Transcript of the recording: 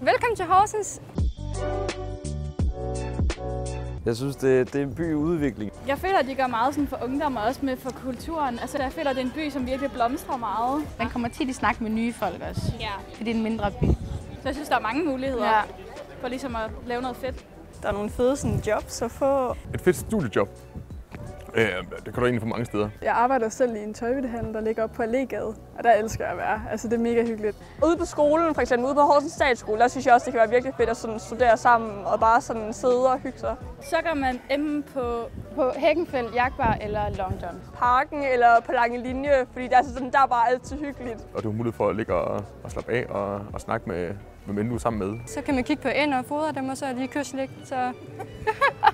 Velkommen til Horsens. Jeg synes, det er en by i udvikling. Jeg føler, at de gør meget sådan for ungdom og også med for kulturen. Altså, jeg føler, at det er en by, som virkelig blomstrer meget. Man kommer tit i snak med nye folk også, fordi det er en mindre by. Så jeg synes, der er mange muligheder for ligesom at lave noget fedt. Der er nogle fede sådan, jobs at få. Et fedt studiejob. Det kan du egentlig få mange steder. Jeg arbejder selv i en tøjhandel, der ligger oppe på Allégade, og der elsker jeg at være. Altså, det er mega hyggeligt. Ude på skolen, for eksempel ude på Horsens Statsskole, der synes jeg også, det kan være virkelig fedt at sådan studere sammen og bare sådan sidde og hygge sig. Så gør man enten På Hækkenfeldt, Jagtbar eller Long John. Parken eller på Lange Linje, fordi der er, sådan, der er bare altid hyggeligt. Og du har mulighed for at ligge og slappe af og snakke med mænd, du er sammen med. Så kan man kigge på ender og fodre dem, og så er de kysligt. Så